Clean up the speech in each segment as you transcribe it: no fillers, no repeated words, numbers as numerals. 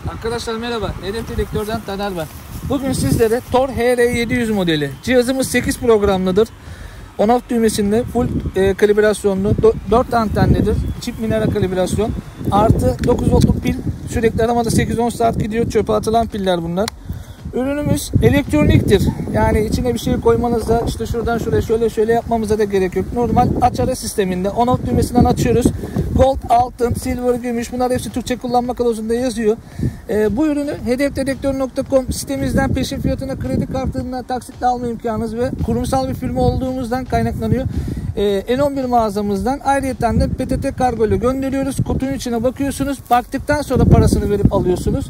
Arkadaşlar merhaba, Hedef Dedektör'den Taner ben. Bugün sizlere Tor HR700 modeli. Cihazımız 8 programlıdır. On-off düğmesinde full kalibrasyonlu, 4 antenlidir. Çift mineral kalibrasyon. Artı 9 voltluk pil. Sürekli aramada 8-10 saat gidiyor. Çöpe atılan piller bunlar. Ürünümüz elektroniktir. Yani içine bir şey koymanıza, işte şuradan şuraya şöyle yapmamıza da gerek yok. Normal aç ara sisteminde on-off düğmesinden açıyoruz. Gold, altın, silver, gümüş, bunlar hepsi Türkçe kullanma kılavuzunda yazıyor. Bu ürünü hedefdedektör.com sitemizden peşin fiyatına kredi kartına taksitle alma imkanınız ve kurumsal bir firma olduğumuzdan kaynaklanıyor. N11 mağazamızdan ayrıyeten de PTT kargo ile gönderiyoruz. Kutunun içine bakıyorsunuz. Baktıktan sonra parasını verip alıyorsunuz.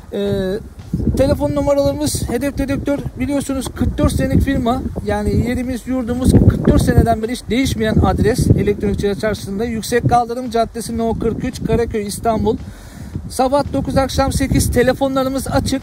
Telefon numaralarımız Hedef Dedektör, biliyorsunuz 44 senelik firma, yani yerimiz yurdumuz 44 seneden beri hiç değişmeyen adres. Elektronik cihaz çarşısında Yüksek Kaldırım Caddesi No 43 Karaköy İstanbul. Sabah 9 akşam 8 telefonlarımız açık.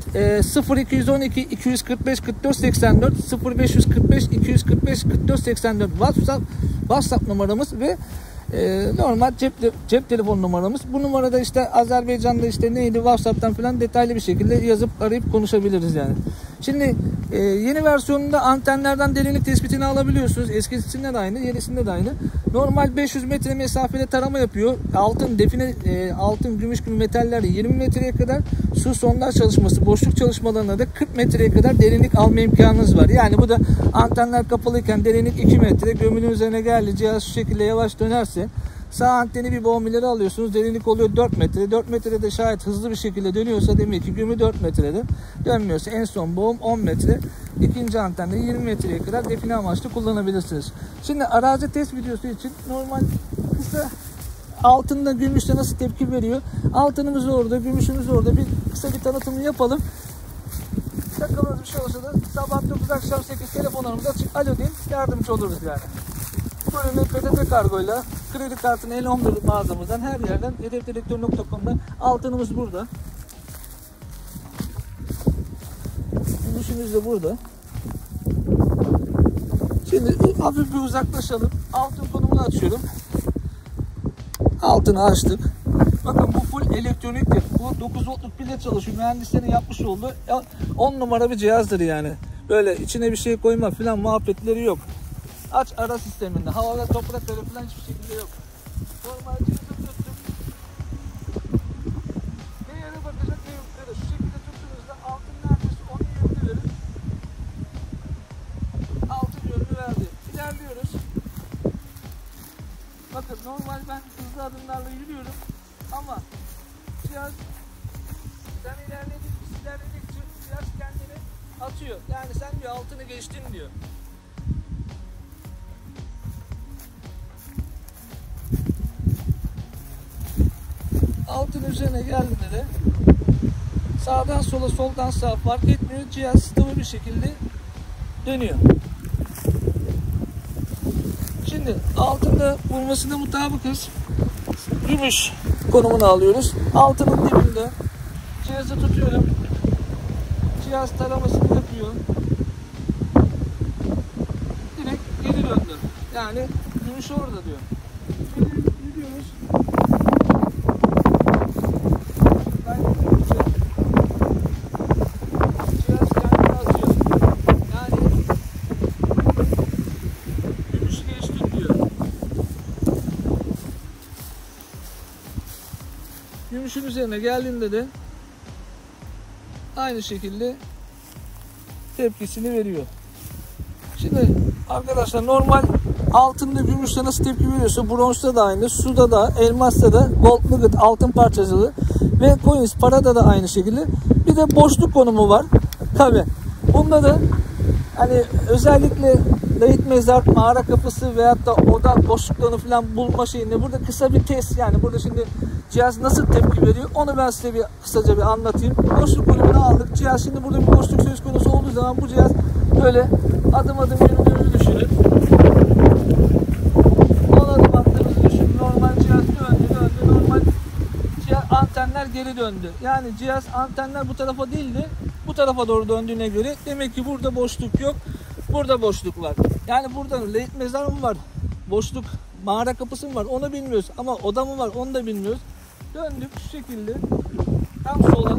0212 245 44 84 0545 245 44 84 WhatsApp numaramız ve normal cep telefon numaramız. Bu numarada işte Azerbaycan'da işte neydi, WhatsApp'tan falan detaylı bir şekilde yazıp arayıp konuşabiliriz yani. Şimdi yeni versiyonunda antenlerden derinlik tespitini alabiliyorsunuz. Eskisinde de aynı, yenisinde de aynı. Normal 500 metre mesafede tarama yapıyor. Altın, define, altın, gümüş gibi metaller 20 metreye kadar, su sondaj çalışması, boşluk çalışmalarına da 40 metreye kadar derinlik alma imkanınız var. Yani bu da antenler kapalıyken derinlik 2 metre, gömülün üzerine geldi, cihaz şu şekilde yavaş dönerse sağ anteni bir boğum ileri alıyorsunuz, derinlik oluyor 4 metre. 4 metrede şayet hızlı bir şekilde dönüyorsa demek ki gömü 4 metrede. Dönmüyorsa en son boğum 10 metre. İkinci antende 20 metreye kadar define amaçlı kullanabilirsiniz. Şimdi arazi test videosu için normal kısa altında gümüşte nasıl tepki veriyor? Altınımız orada, gümüşümüz orada. Kısa bir tanıtımını yapalım. Takılınız bir şey olursa da sabah 9 akşam 8 telefonlarımız açık. Alo deyin, yardımcı oluruz yani. Bu ürünü PTT kargoyla, kredi kartını N11 mağazamızdan, her yerden, hedefdedektör.com'dan. Altınımız burada. Gümüşümüz de burada. Şimdi hafif bir uzaklaşalım. Altın konumunu açıyorum. Altını açtık. Bakın bu full elektroniktir. Bu 9 voltluk pille çalışıyor. Mühendislerin yapmış olduğu 10 numara bir cihazdır yani. Böyle içine bir şey koyma falan muhabbetleri yok. Aç ara sisteminde. Havada toprakları falan hiçbir şekilde yok. Normal cihazı tuttum. Ne yere bakacak ne yukarı. Şu şekilde tuttuğunuzda altın neredeyse onun yönünü verir. Altın yönünü verdi. İlerliyoruz. Bakın normal ben hızlı adımlarla yürüyorum. Ama cihaz sen ilerledikçe cihaz kendini atıyor. Yani sen bir altını geçtin diyor. Altın üzerine geldiğinde de sağdan sola, soldan sağa fark etmiyor. Cihaz stabil bir şekilde dönüyor. Şimdi altında bulmasına mutabıkız. Gümüş konumunu alıyoruz. Altının dibinde cihazı tutuyorum. Cihaz taramasını yapıyor. Direkt geri döndü. Yani gümüş orada diyor. Şimdi gidiyoruz. Cihaz kendini atıyor. Yani gümüşü geçtim diyor. Gümüşün üzerine geldiğinde de aynı şekilde tepkisini veriyor. Şimdi arkadaşlar normal altında gümüşte nasıl tepki veriyorsa bronzda da aynı, suda da, elmasta da, gold nugget altın parçacığı ve coins parada da aynı şekilde. Bir de boşluk konumu var. Tabi bunda da hani özellikle layık mezar, mağara kapısı veyahut da oda boşluklarını falan bulma şeyinde burada kısa bir test, yani burada şimdi cihaz nasıl tepki veriyor onu ben size bir kısaca bir anlatayım. Boşluk konumunu aldık. Cihaz şimdi burada bir boşluk söz konusu olduğu zaman bu cihaz böyle adım adım yürüdüğünüzü düşünün. 10 adım attığınızı düşünün. Normal cihaz döndü. Normal cihaz, antenler geri döndü. Yani cihaz antenler bu tarafa değildi, bu tarafa doğru döndüğüne göre demek ki burada boşluk yok. Burada boşluk var. Yani burada layık mezar mı var? Boşluk, mağara kapısı mı var? Onu bilmiyoruz. Ama oda mı var? Onu da bilmiyoruz. Döndük şu şekilde. Tam sola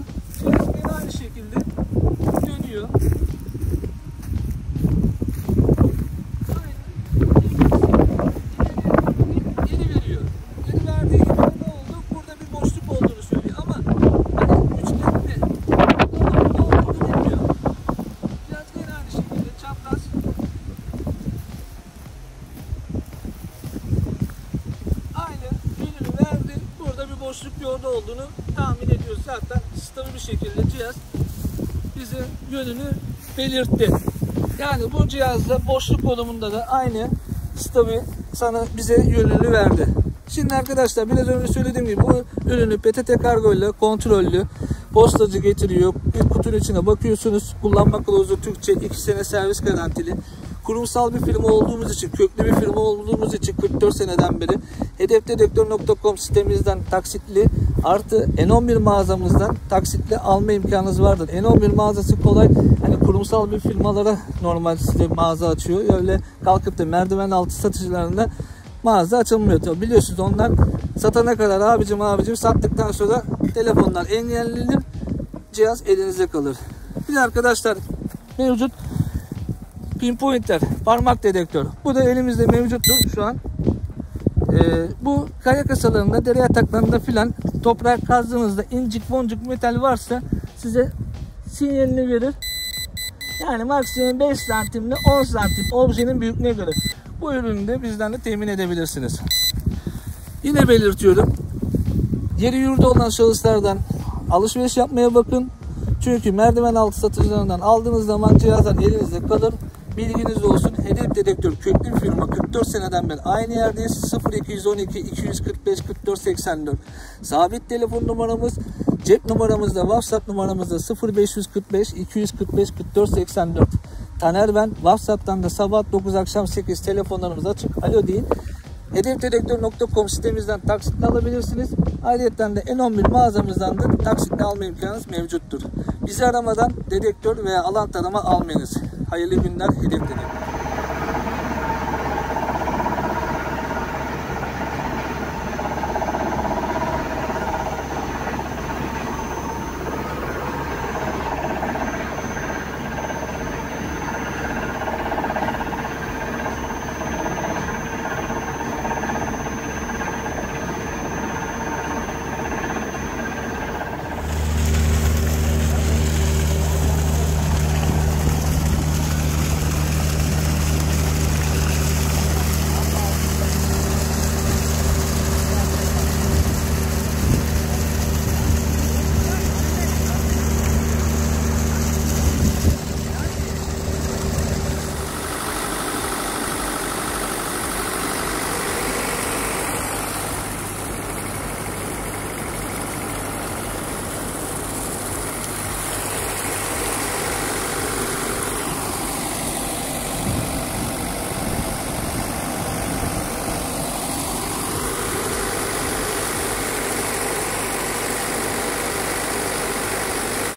zaten stabil bir şekilde cihaz bize yönünü belirtti. Yani bu cihazda boşluk konumunda da aynı stabil sana bize yönünü verdi. Şimdi arkadaşlar biraz önce söylediğim gibi bu ürünü PTT kargo ile kontrollü postacı getiriyor. Bir kutunun içine bakıyorsunuz. Kullanma kılavuzu Türkçe, 2 sene servis garantili. Kurumsal bir firma olduğumuz için, köklü bir firma olduğumuz için 44 seneden beri hedefdedektör.com sitemizden taksitli artı N11 mağazamızdan taksitli alma imkanınız vardır. N11 mağazası kolay. Hani kurumsal bir firmalara normal size mağaza açıyor. Öyle kalkıp da merdiven altı satıcılarında mağaza açılmıyor. Tabii biliyorsunuz onlar satana kadar abicim sattıktan sonra telefonlar engellenir. Cihaz elinizde kalır. Bir de arkadaşlar mevcut pinpointer, parmak dedektör. Bu da elimizde mevcuttur şu an. Bu kaya kasalarında, dere yataklarında filan toprak kazdığınızda incik boncuk metal varsa size sinyalini verir. Yani maksimum 5 santimle 10 santim objenin büyüklüğüne göre. Bu ürünü de bizden de temin edebilirsiniz. Yine belirtiyorum. Yeri yurdu olan şahıslardan alışveriş yapmaya bakın. Çünkü merdiven altı satıcılarından aldığınız zaman cihazlar elinizde kalır. Bilginiz olsun. Hedef Dedektör köklü bir firma. 44 seneden beri aynı yerdeyiz. 0212 245 44 84. Sabit telefon numaramız. Cep numaramızda, WhatsApp numaramızda 0545 245 44 84. Taner ben. WhatsApp'tan da sabah 9 akşam 8 telefonlarımız açık. Alo deyin. hedefdedektör.com sitemizden taksitle alabilirsiniz. Ayrıca de N11 mağazamızdan da taksitle alma imkanınız mevcuttur. Bizi aramadan dedektör veya alan tarama almayınız. Hayırlı günler. Hedef Dedektör.